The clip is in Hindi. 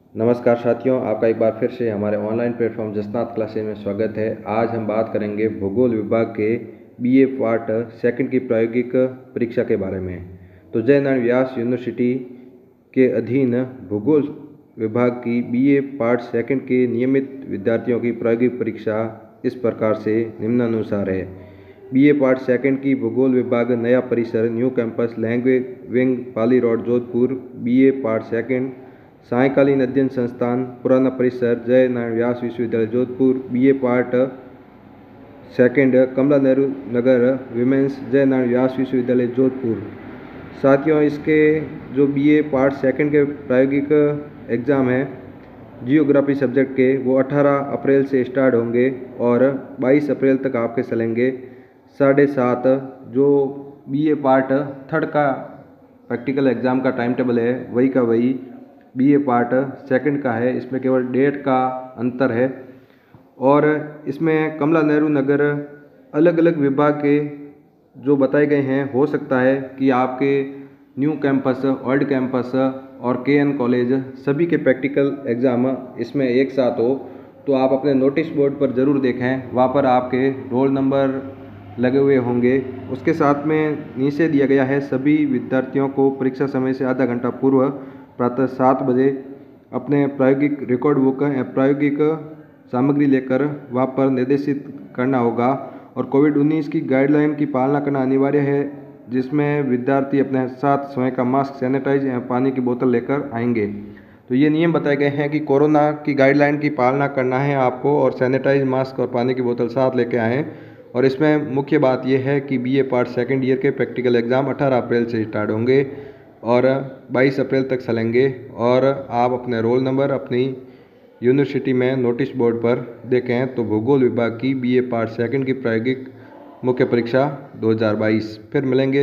नमस्कार साथियों, आपका एक बार फिर से हमारे ऑनलाइन प्लेटफॉर्म जसनाथ क्लासेस में स्वागत है। आज हम बात करेंगे भूगोल विभाग के बीए पार्ट सेकंड की प्रायोगिक परीक्षा के बारे में। तो जय नारायण व्यास यूनिवर्सिटी के अधीन भूगोल विभाग की बीए पार्ट सेकंड के नियमित विद्यार्थियों की प्रायोगिक परीक्षा इस प्रकार से निम्नानुसार है। बीए पार्ट सेकंड की भूगोल विभाग नया परिसर new campus language wing Pali road Jodhpur. BA part second सायकालीन अध्ययन संस्थान पुराना परिसर जय नारायण व्यास विश्वविद्यालय Jodhpur. BA part second Kamla Nehru Nagar women's Jai Narayan Vyas विश्वविद्यालय जोधपुर। साथियों, इसके जो बीए पार्ट सेकंड के प्रायोगिक एग्ज़ाम है जियोग्राफी सब्जेक्ट के, वो 18 अप्रैल से स्टार्ट होंगे और 22 अप्रैल तक आपके चलेंगे। 7:30 जो बीए पार्ट थर्ड का प्रैक्टिकल एग्ज़ाम का टाइम टेबल है वही का वही बीए पार्ट सेकंड का है। इसमें केवल डेट का अंतर है और इसमें कमला नेहरू नगर अलग अलग विभाग के जो बताए गए हैं, हो सकता है कि आपके न्यू कैंपस, ओल्ड कैंपस और केएन कॉलेज सभी के प्रैक्टिकल एग्ज़ाम इसमें एक साथ हो। तो आप अपने नोटिस बोर्ड पर ज़रूर देखें, वहाँ पर आपके रोल नंबर लगे हुए होंगे। उसके साथ में नीचे दिया गया है सभी विद्यार्थियों को परीक्षा समय से आधा घंटा पूर्व प्रातः 7 बजे अपने प्रायोगिक रिकॉर्ड बुक या प्रायोगिक सामग्री लेकर वहाँ पर निर्देशित करना होगा। और कोविड-19 की गाइडलाइन की पालना करना अनिवार्य है, जिसमें विद्यार्थी अपने साथ स्वयं का मास्क, सैनिटाइज या पानी की बोतल लेकर आएंगे। तो ये नियम बताए गए हैं कि कोरोना की गाइडलाइन की पालना करना है आपको और सैनिटाइज, मास्क और पानी की बोतल साथ लेके आएँ। और इसमें मुख्य बात यह है कि बीए पार्ट सेकंड ईयर के प्रैक्टिकल एग्ज़ाम 18 अप्रैल से स्टार्ट होंगे और 22 अप्रैल तक चलेंगे। और आप अपने रोल नंबर अपनी यूनिवर्सिटी में नोटिस बोर्ड पर देखें तो भूगोल विभाग की बीए पार्ट सेकंड की प्रायोगिक मुख्य परीक्षा 2022। फिर मिलेंगे।